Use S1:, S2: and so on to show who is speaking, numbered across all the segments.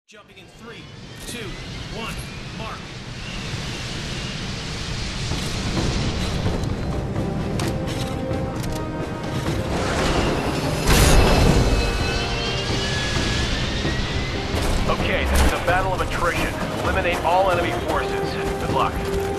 S1: Jumping in 3, 2, 1, mark.
S2: Okay, this is a battle of attrition. Eliminate all enemy forces. Good luck.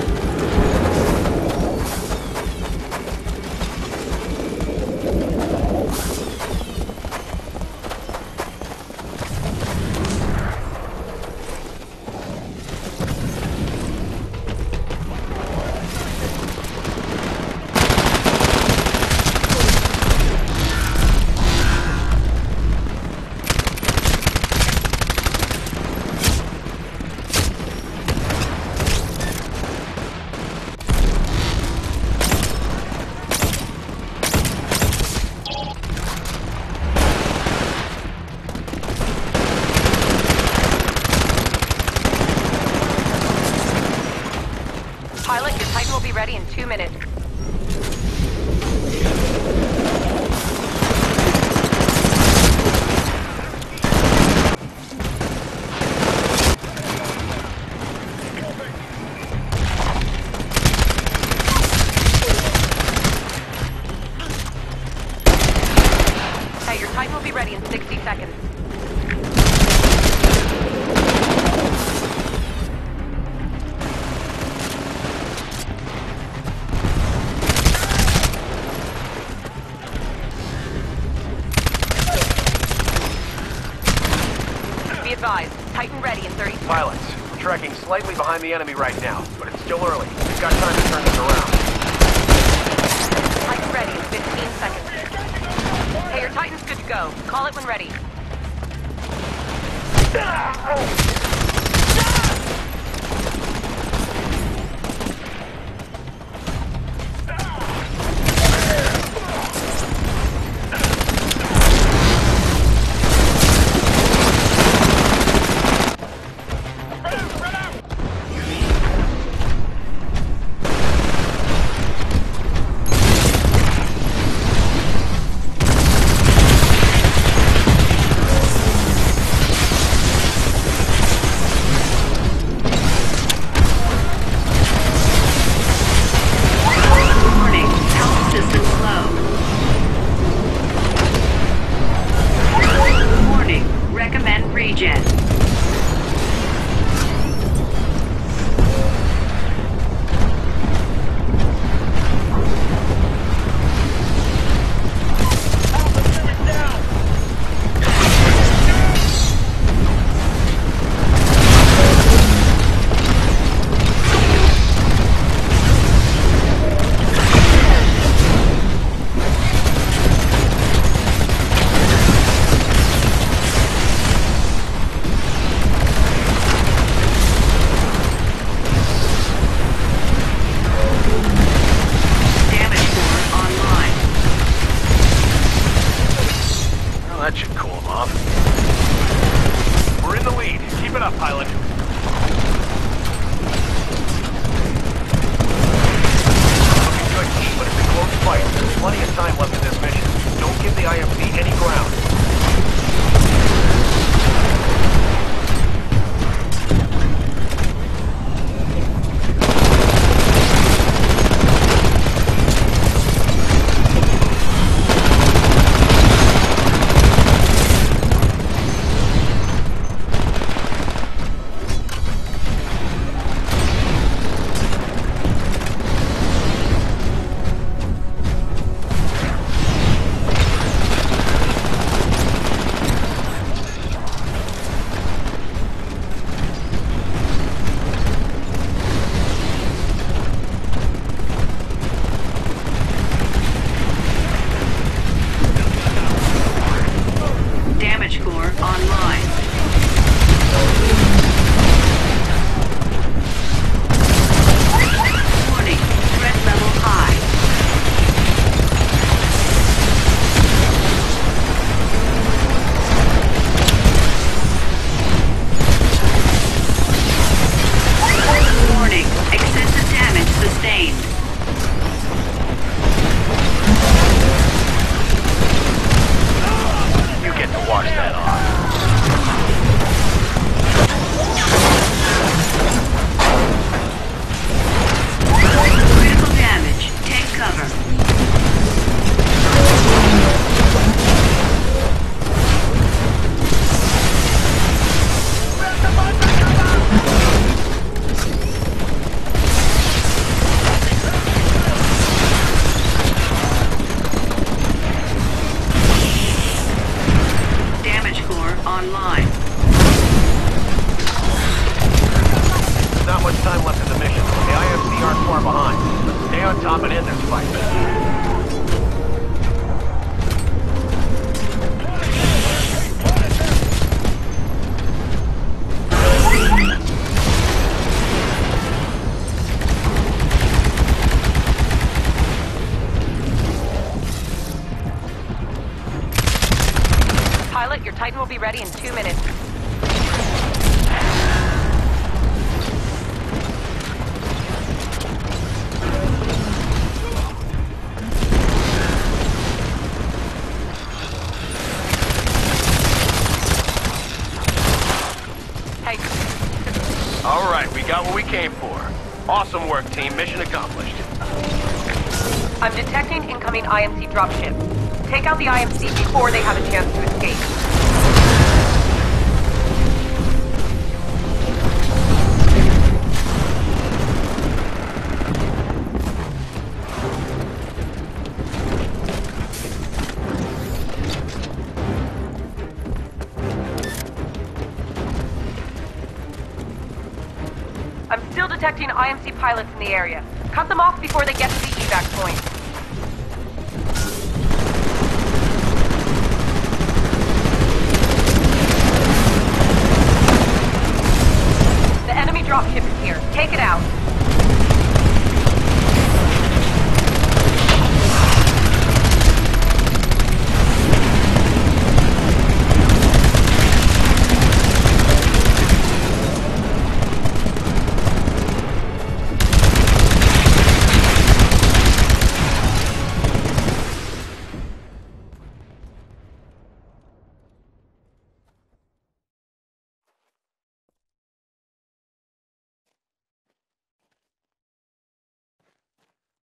S3: Pilot, your Titan will be ready in 2 minutes. Hey, your Titan will be ready in 60 seconds. Be advised, Titan ready in 30 seconds.
S2: Pilots, we're tracking slightly behind the enemy right now, but it's still early. We've got time to turn this around.
S3: Titan ready in 15 seconds. Hey, your Titan's good to go. Call it when ready.
S4: Warning, health systems low. Warning, recommend regen. Damage core online.
S2: Well, that should cool them off. We're in the lead. Keep it up, pilot. Looking good, but it's a close fight. There's plenty of time left in this mission. Don't give the IMC any ground.
S3: Titan will be ready in 2 minutes. Hey.
S2: All right, we got what we came for. Awesome work, team. Mission accomplished.
S3: I'm detecting incoming IMC dropship. Take out the IMC before they have a chance to escape. I'm still detecting IMC pilots in the area. Cut them off before they get to the evac point.